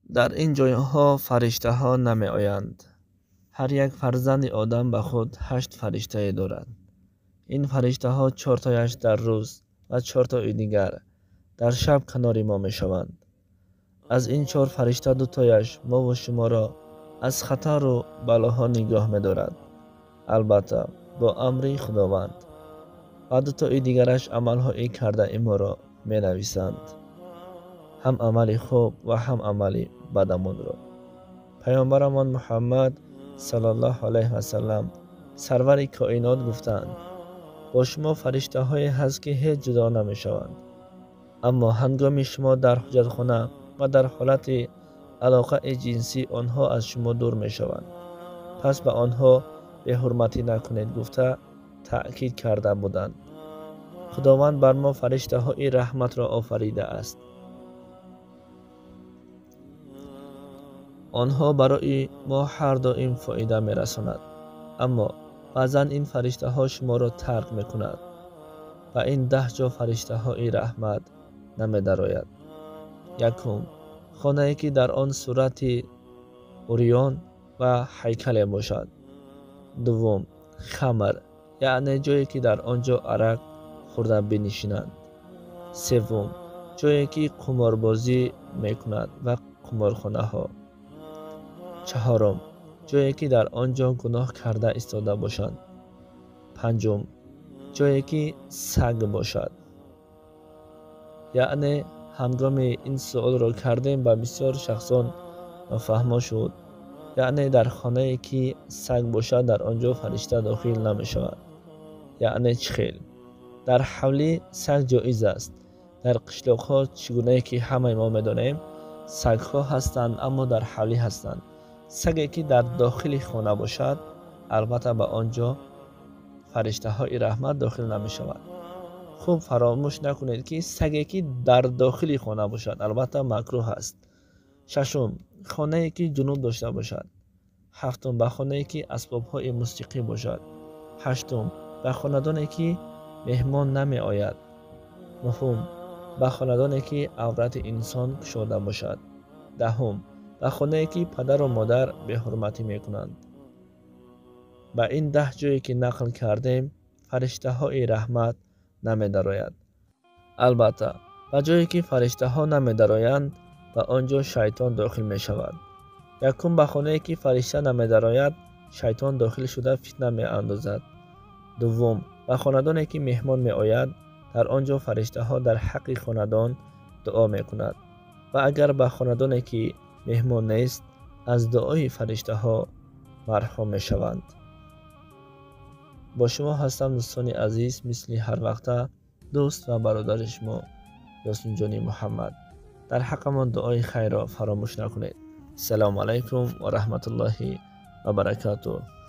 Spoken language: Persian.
در این جایها فرشته ها نمی آیند. هر یک فرزند آدم به خود 8 فرشته دارد. این فرشته ها 4 تایش در روز و 4 تای دیگر در شب کنار ما می شوند. از این 4 فرشته 2 تایش ما و شما را از خطر و بلاها نگاه می دارد، البته با امر خداوند، و 2 تای دیگرش عملهایی کرده ما را می نویسند، هم عمل خوب و هم عمل بدمون را. پیامبرمان محمد صلی الله علیه و سلم سرور کائنات گفتند با شما فرشته های هست که هیچ جدا نمی شوند، اما هنگام شما در حجت خانه و در حالت علاقه جنسی آنها از شما دور می شوند، پس به آنها به حرمتی نکنید گفته تأکید کرده بودند. خداوند بر ما فرشته های رحمت را آفریده است. آنها برای ما هر دائم فایده می رساند، اما بعضا این فرشته ها شما را ترک می کند و این 10 جا فرشته های رحمت نمی درآید. یکم، خانه‌ای که در آن صورت اوریان و هیکل باشد. دوم، خمر، یعنی جایی که در آنجا عرق خورده بنشینند. سوم، جایی که قماربازی می کند و قمارخانه ها. چهارم، جایی که در آنجا گناه کرده ایستاده باشند. پنجم، جایی که سگ باشد. یعنی هنگام این سوال را کردیم به بسیار شخصان فهما شد، یعنی در خانه‌ای که سگ باشد در آنجا فرشته داخل نمی شود. یعنی چه خیل؟ در حولی سگ جایز است. در قشلاق ها چگونه که همه ما می‌دانیم سگ ها هستند، اما در حولی هستند. سگی که در داخل خانه باشد البته به آنجا فرشته های رحمت داخل نمی شود. خوب فراموش نکنید که سگی که در داخل خانه باشد البته مکروه است. ششم، خانه‌ای که جنوب داشته باشد. هفتم، به خانه‌ای که اسباب های موسیقی باشد. هشتم، به خاندانی که مهمان نمی آید. نهم، به خاندانی که عورت انسان گشوده باشد. دهم، به خانه‌ای که پدر و مادر به حرمتی می کنند. به این 10 جایی که نقل کردیم فرشته های رحمت نمی درآید. البته به جایی که فرشته ها نمی درآیند به آنجا شیطان داخل می شود. یکم، به خانه‌ای که فرشته نمی درآید شیطان داخل شده فتنه می اندازد. دوم، به خاندانی که مهمان می آید در آنجا فرشته ها در حق خاندان دعا می کند و اگر به خاندانی که مهمان نیست از دعای فرشته ها مرحوم می شوند. با شما هستم دوستان عزیز، مثل هر وقت دوست و برادر شما یاسین جانی محمد. در حقمان دعای خیر را فراموش نکنید. السلام علیکم و رحمت الله و برکاته.